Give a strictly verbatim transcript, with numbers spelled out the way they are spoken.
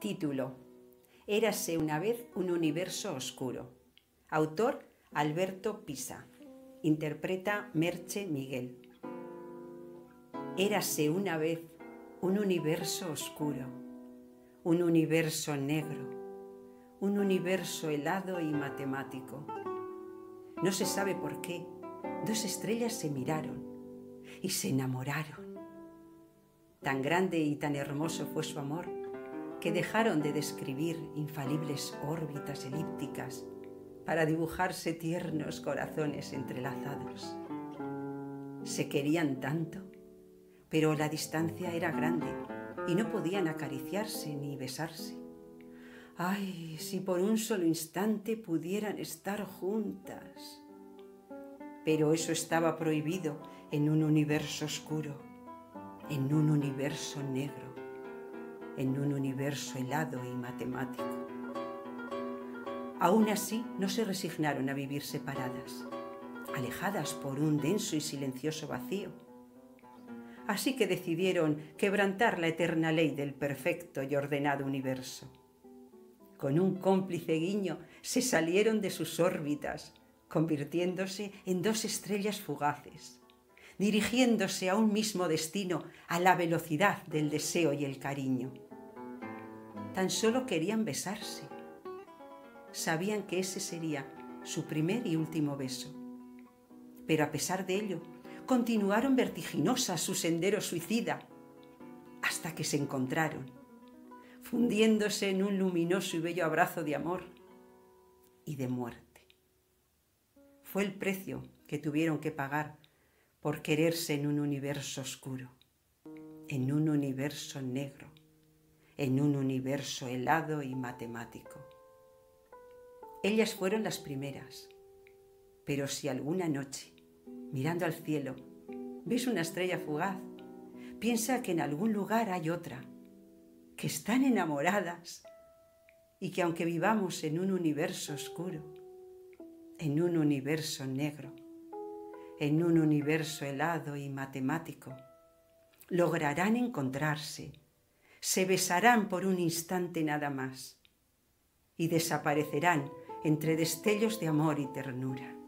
Título: Érase una vez un universo oscuro. Autor: Alberto Pisa. Interpreta Merche Miguel. Érase una vez un universo oscuro, un universo negro, un universo helado y matemático. No se sabe por qué, dos estrellas se miraron y se enamoraron. Tan grande y tan hermoso fue su amor que dejaron de describir infalibles órbitas elípticas para dibujarse tiernos corazones entrelazados. Se querían tanto, pero la distancia era grande y no podían acariciarse ni besarse. ¡Ay, si por un solo instante pudieran estar juntas! Pero eso estaba prohibido en un universo oscuro, en un universo negro, en un universo helado y matemático. Aún así, no se resignaron a vivir separadas, alejadas por un denso y silencioso vacío. Así que decidieron quebrantar la eterna ley del perfecto y ordenado universo. Con un cómplice guiño se salieron de sus órbitas, convirtiéndose en dos estrellas fugaces, dirigiéndose a un mismo destino a la velocidad del deseo y el cariño. Tan solo querían besarse. Sabían que ese sería su primer y último beso. Pero a pesar de ello, continuaron vertiginosas su sendero suicida, hasta que se encontraron, fundiéndose en un luminoso y bello abrazo de amor y de muerte. Fue el precio que tuvieron que pagar por quererse en un universo oscuro, en un universo negro, en un universo helado y matemático. Ellas fueron las primeras, pero si alguna noche, mirando al cielo, ves una estrella fugaz, piensa que en algún lugar hay otra, que están enamoradas y que aunque vivamos en un universo oscuro, en un universo negro, en un universo helado y matemático, lograrán encontrarse, se besarán por un instante nada más y desaparecerán entre destellos de amor y ternura.